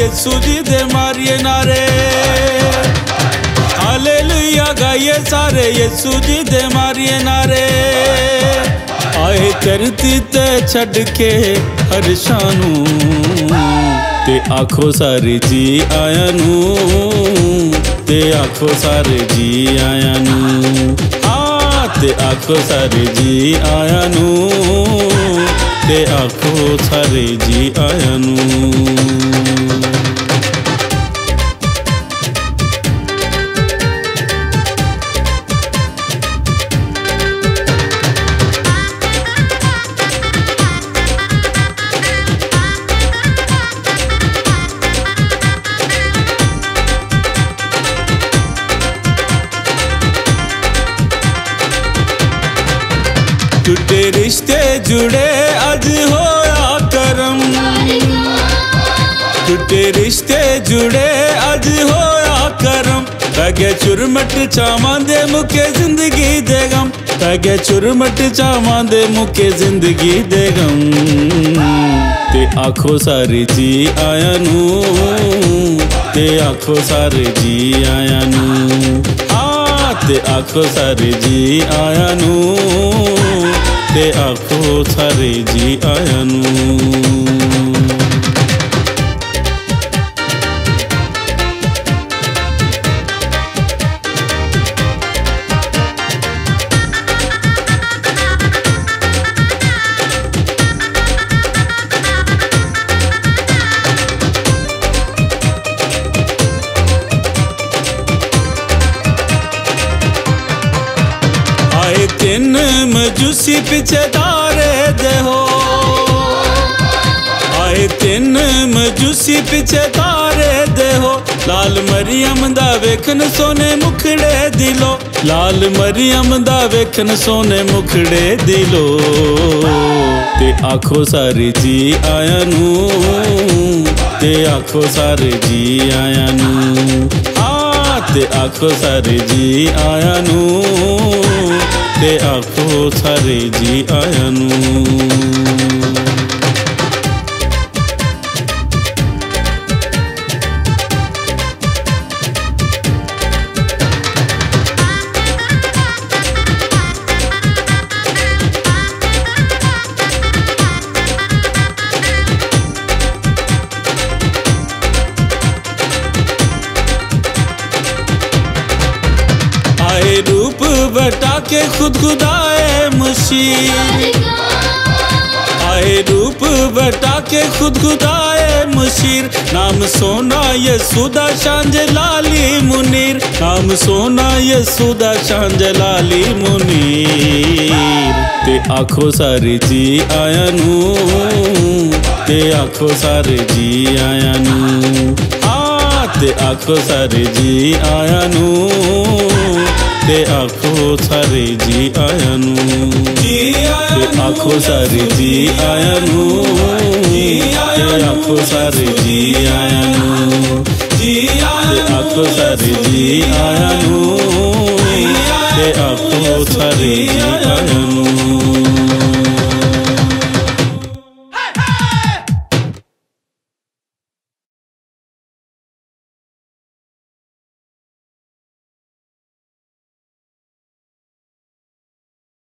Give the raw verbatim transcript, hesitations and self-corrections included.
यीशु जी दे मारिए नारे, हालेलुया गाइए सारे यीशु जी दे मारिए नारे। आए धरती ते छड़ के हर शानू, ते आखो सारे जी आया नू, ते आखो सारे जी आया नू, हाँ ते आखो सारे जी आया नू, ते आखो सारे जी आया नू। टूटे रिश्ते जुड़े अज होया करम, टूटे रिश्ते जुड़े अज होया करम। पैगे चुरमट चावां दे मुके जिंदगी दे गम, पैगे चुरमट चावां दे मुके जिंदगी दे गम। ते आखो सारे जी आया नू, ते आखो सारे जी आया नू, हाँ ते आखो सारे जी आया नू, ते आखो सारे जी आया नू। आए तीन मजूसी पीछे तारे दे हो, आए तीन मजूसी पीछे तारे दे हो। लाल मरियम दा वेखन सोने मुखड़े दिलो, लाल मरियम दा वेखन सोने मुखड़े दिलो। ते आखो सारे जी आया नू, ते आखो सारे जी आया नू, हाँ ते आखो सारे जी आया नू, ते आखो सारे जी आया नू। आए रूप बटा के खुद खुदाए मुशीर, आए रूप बटा के खुद खुदाए मुशीर। नाम सोना यीशु दा शांज लाली मुनीर, नाम सोना यीशु दा शांज लाली मुनीर। ते आखो सारे जी आया नू, ते आखो सारे जी आया नू, हाँ ते आखो सारे जी आया नू, ते आखो सारे जी आया नू, ते आखो सारे जी आया नू, ते आखो सारे जी आया नू, ते आखो सारे जी आया नू, ते आखो सारे